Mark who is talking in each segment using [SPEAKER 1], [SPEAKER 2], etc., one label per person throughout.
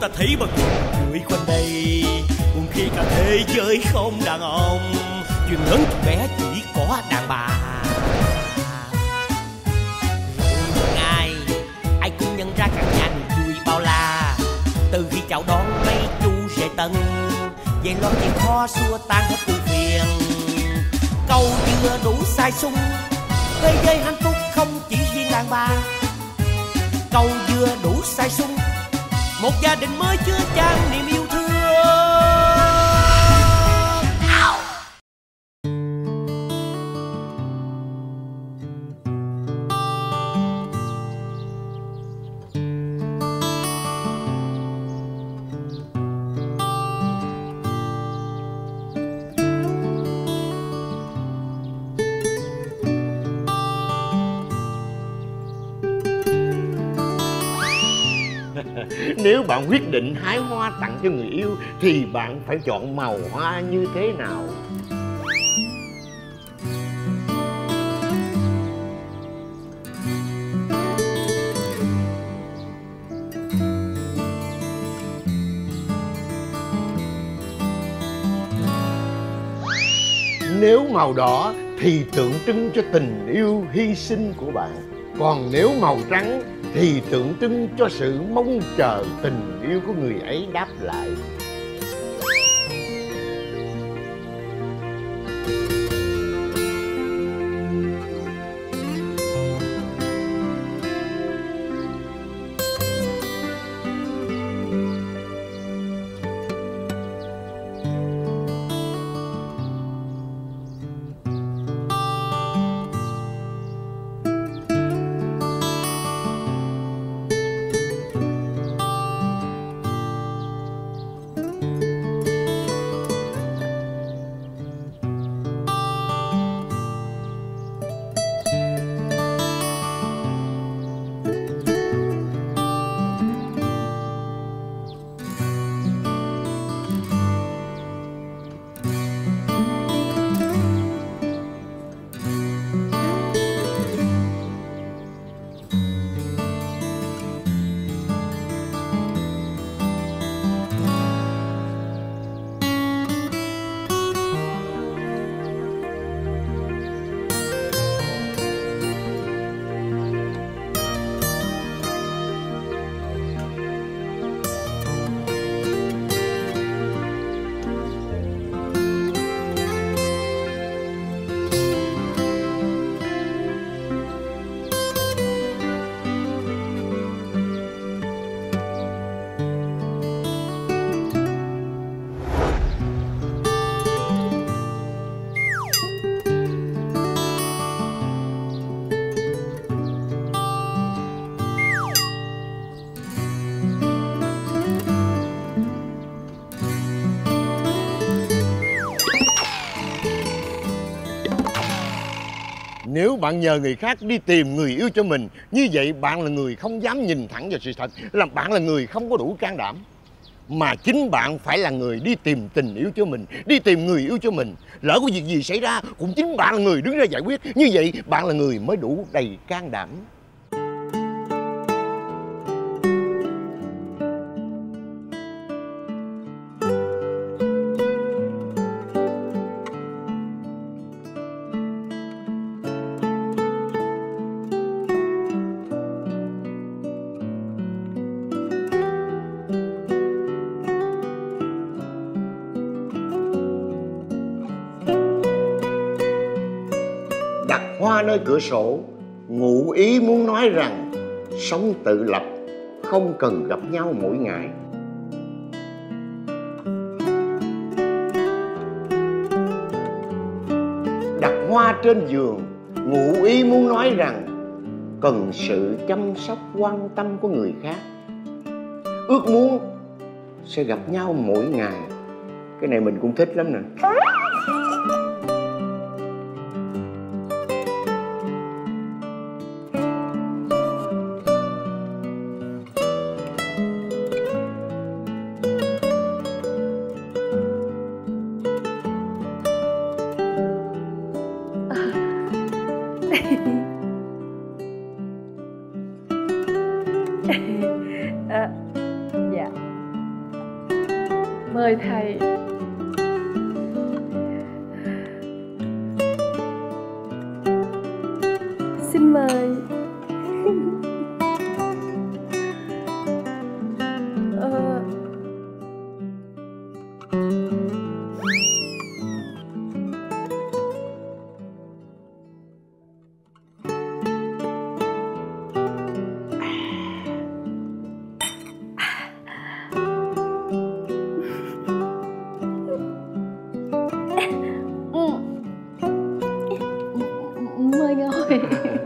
[SPEAKER 1] thấy bần cười quanh đây, buồn khi cả thế giới không đàn ông, chuyện lớn chuyện bé chỉ có đàn bà. Rồi ai cũng nhận ra căn nhà niềm vui bao la, từ khi chào đón mấy chú rể tân, về lo chuyện khó xua tan hết ưu phiền. Câu vừa đủ sai sung, thế giới hạnh phúc không chỉ riêng đàn bà. Câu vừa đủ sai sung, một gia đình mới chứa chan niềm yêu thương.
[SPEAKER 2] Nếu bạn quyết định hái hoa tặng cho người yêu thì bạn phải chọn màu hoa như thế nào? Nếu màu đỏ thì tượng trưng cho tình yêu hy sinh của bạn. Còn nếu màu trắng thì tượng trưng cho sự mong chờ tình yêu của người ấy đáp lại. Nếu bạn nhờ người khác đi tìm người yêu cho mình, như vậy bạn là người không dám nhìn thẳng vào sự thật, là bạn là người không có đủ can đảm. Mà chính bạn phải là người đi tìm tình yêu cho mình, đi tìm người yêu cho mình. Lỡ có việc gì xảy ra cũng chính bạn là người đứng ra giải quyết. Như vậy bạn là người mới đủ đầy can đảm. Hoa nơi cửa sổ, ngụ ý muốn nói rằng sống tự lập, không cần gặp nhau mỗi ngày. Đặt hoa trên giường, ngụ ý muốn nói rằng cần sự chăm sóc quan tâm của người khác. Ước muốn sẽ gặp nhau mỗi ngày. Cái này mình cũng thích lắm nè.
[SPEAKER 3] Dạ. mời thầy. Xin mời. Mời ngồi.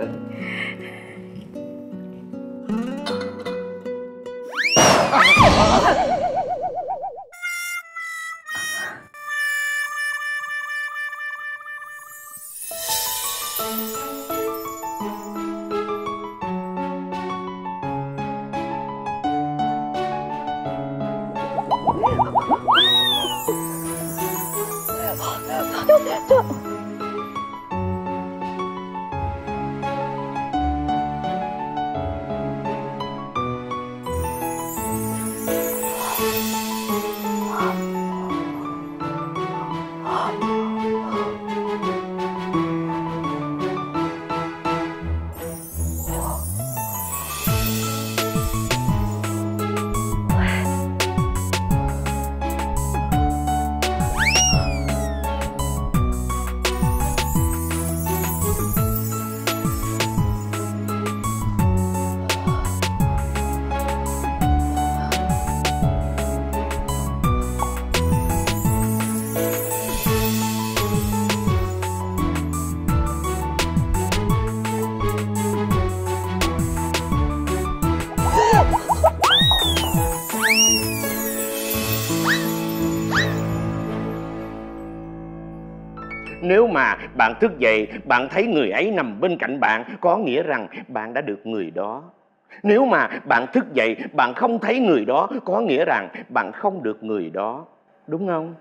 [SPEAKER 2] Nếu mà bạn thức dậy, bạn thấy người ấy nằm bên cạnh bạn, có nghĩa rằng bạn đã được người đó. Nếu mà bạn thức dậy, bạn không thấy người đó, có nghĩa rằng bạn không được người đó. Đúng không?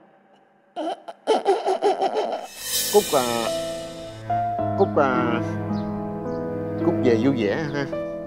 [SPEAKER 2] Cúc về vui vẻ ha.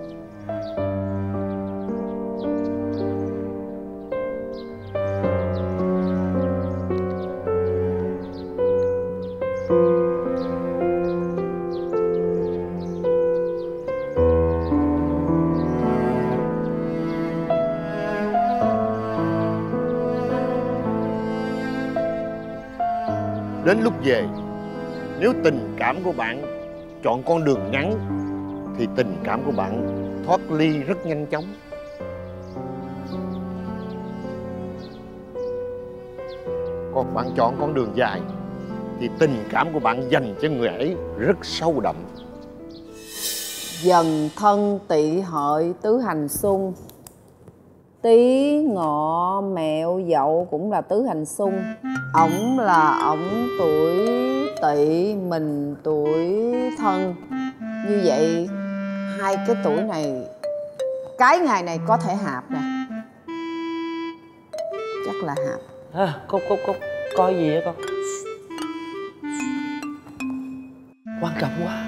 [SPEAKER 2] Đến lúc về, nếu tình cảm của bạn chọn con đường ngắn thì tình cảm của bạn thoát ly rất nhanh chóng. Còn bạn chọn con đường dài thì tình cảm của bạn dành cho người ấy rất sâu đậm.
[SPEAKER 4] Dần thân tỵ hợi tứ hành xung, Tý Ngọ Mẹo Dậu cũng là tứ hành xung. Ổng là ổng tuổi Tỵ, mình tuổi Thân. Như vậy hai cái tuổi này cái ngày này có thể hợp nè. Chắc là hợp.
[SPEAKER 5] Cúc coi gì vậy con? Quan trọng quá.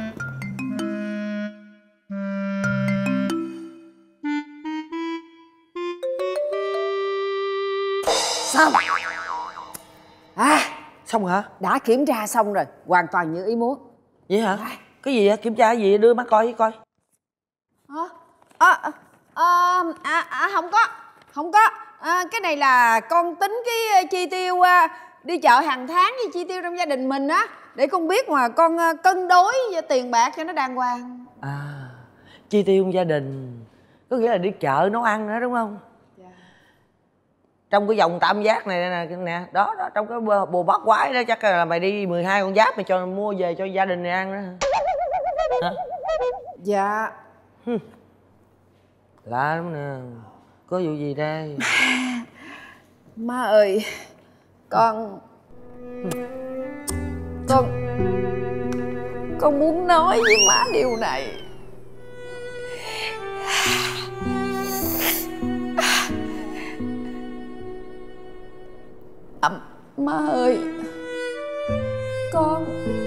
[SPEAKER 4] Xong.
[SPEAKER 5] Xong hả?
[SPEAKER 4] Đã kiểm tra xong rồi, hoàn toàn như ý muốn.
[SPEAKER 5] Vậy hả? Cái gì vậy? Kiểm tra cái gì? Đưa mắt coi coi.
[SPEAKER 4] Không có. Cái này là con tính cái chi tiêu đi chợ hàng tháng với chi tiêu trong gia đình mình á, để con biết mà con cân đối tiền bạc cho nó đàng hoàng.
[SPEAKER 5] Chi tiêu trong gia đình có nghĩa là đi chợ nấu ăn nữa đúng không? Trong cái vòng tam giác này nè, đó trong cái bồ bát quái đó chắc là mày đi 12 con giáp mày cho mua về cho gia đình này ăn đó hả?
[SPEAKER 4] Dạ.
[SPEAKER 5] Lạ lắm nè. Có vụ gì đây?
[SPEAKER 4] Má ơi, con muốn nói với má điều này. Má ơi, con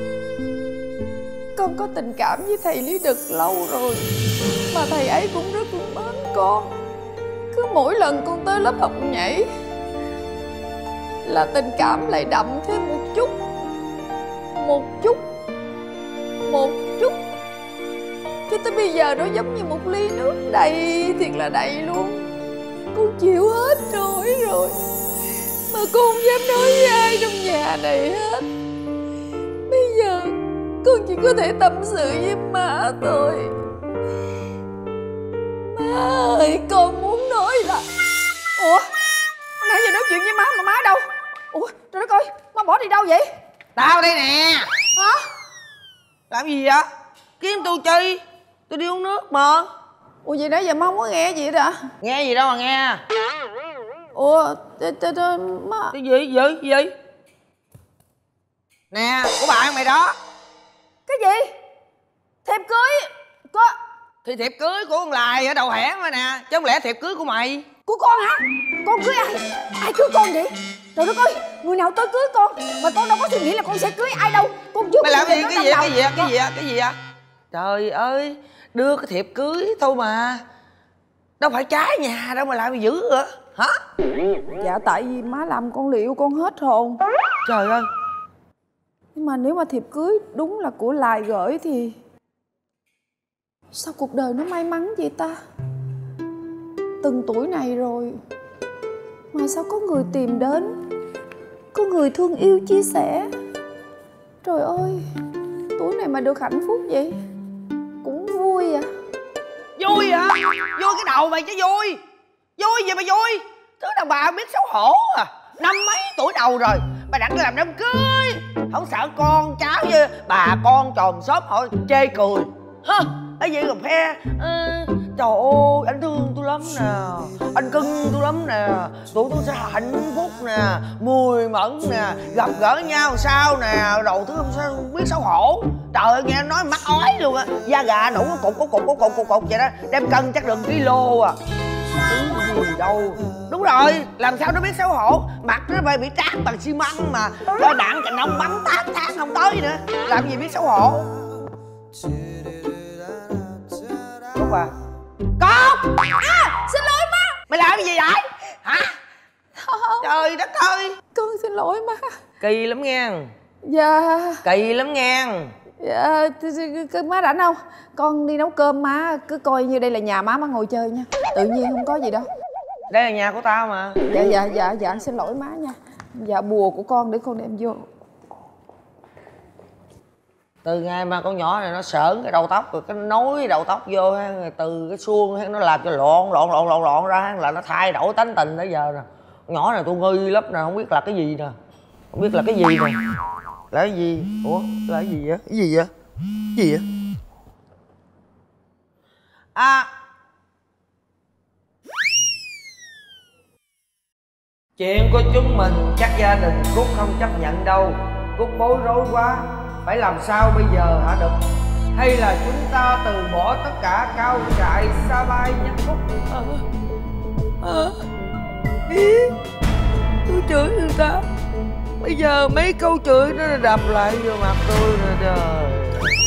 [SPEAKER 4] có tình cảm với thầy Lý Đực lâu rồi, mà thầy ấy cũng rất mến con. Cứ mỗi lần con tới lớp học nhảy, là tình cảm lại đậm thêm một chút. Một chút. Một chút. Cho tới bây giờ nó giống như một ly nước đầy, thiệt là đầy luôn. Con chịu hết nổi rồi, mà con không dám nói với ai trong nhà này hết. Bây giờ con chỉ có thể tâm sự với má thôi. Má ơi, con muốn nói là... Ủa, nãy giờ nói chuyện với má mà má đâu? Ủa, trời đất ơi, má bỏ đi đâu vậy?
[SPEAKER 5] Tao đây nè.
[SPEAKER 4] Hả?
[SPEAKER 5] Làm gì vậy? Kiếm tôi chi? Tôi đi uống nước mà.
[SPEAKER 4] Ủa vậy nãy giờ má không có nghe gì hết hả?
[SPEAKER 5] Nghe gì đâu mà nghe.
[SPEAKER 4] Ủa, má...
[SPEAKER 5] Cái gì? Nè, của bạn mày đó.
[SPEAKER 4] Cái gì? Thiệp cưới? Có...
[SPEAKER 5] Thì thiệp cưới của con Lài ở đầu hẻm mà nè, chứ không lẽ thiệp cưới của mày?
[SPEAKER 4] Của con hả? Con cưới ai? Ai cưới con vậy? Trời đất ơi, người nào tới cưới con? Mà con đâu có suy nghĩ là con sẽ cưới ai đâu. Con chưa...
[SPEAKER 5] Mày làm gì? Cái gì vậy? Trời ơi, đưa cái thiệp cưới thôi mà. Đâu phải trái nhà đâu mà lại mày giữ hả? Hả?
[SPEAKER 4] Dạ tại vì má làm con liệu con hết hồn.
[SPEAKER 5] Trời ơi.
[SPEAKER 4] Nhưng mà nếu mà thiệp cưới đúng là của Lài gửi thì... Sao cuộc đời nó may mắn vậy ta? Từng tuổi này rồi mà sao có người tìm đến, có người thương yêu chia sẻ. Trời ơi, tuổi này mà được hạnh phúc vậy cũng vui à.
[SPEAKER 5] Vui hả? Vui cái đầu mày chứ vui. Vui gì mà vui? Thứ đàn bà biết xấu hổ à. Năm mấy tuổi đầu rồi mà đặng làm đám cưới, không sợ con cháu với bà con chòm xóm họ chê cười hả? Cái gì còn phe trời ơi anh thương tôi lắm nè, anh cưng tôi lắm nè, tụi tôi sẽ hạnh phúc nè, mùi mẫn nè, gặp gỡ nhau sao nè, đầu thứ sao biết xấu hổ. Trời ơi nghe nói mắc ói luôn á, da gà nổ cục vậy đó, đem cân chắc được kilo à. Thứ gì đâu. Đúng rồi, làm sao nó biết xấu hổ, mặt nó phải bị trát bằng xi măng mà, cho đạn cành ông bắn 8 tháng không tới nữa, làm gì biết xấu hổ. Cúc à? Cúc!
[SPEAKER 4] À, xin lỗi má.
[SPEAKER 5] Mày làm cái gì vậy? Hả?
[SPEAKER 4] Không.
[SPEAKER 5] Trời đất ơi.
[SPEAKER 4] Con xin lỗi má.
[SPEAKER 5] Kỳ lắm nghe.
[SPEAKER 4] Dạ.
[SPEAKER 5] Kỳ lắm nghe.
[SPEAKER 4] Dạ, má rảnh không? Con đi nấu cơm, má cứ coi như đây là nhà má ngồi chơi nha. Tự nhiên không có gì đâu.
[SPEAKER 5] Đây là nhà của tao mà.
[SPEAKER 4] Dạ, xin lỗi má nha. Dạ, bùa của con để con đem vô.
[SPEAKER 5] Từ ngày mà con nhỏ này nó sởn cái đầu tóc rồi cái nối đầu tóc vô ha, từ cái suông nó làm cho lộn ra là nó thay đổi tánh tình tới giờ nè. Con nhỏ này tôi nghi lắm nè, không biết là cái gì nè. Không biết là cái gì nè. Là cái gì? Ủa? Là cái gì vậy? Cái gì vậy? Cái gì vậy? À, chuyện của chúng mình chắc gia đình Cúc không chấp nhận đâu. Cúc bối rối quá, phải làm sao bây giờ hả Đực? Hay là chúng ta từ bỏ tất cả cao trại xa bay nhé Cúc? Tôi chửi người ta, bây giờ mấy câu chửi nó đập lại vô mặt tôi nè trời.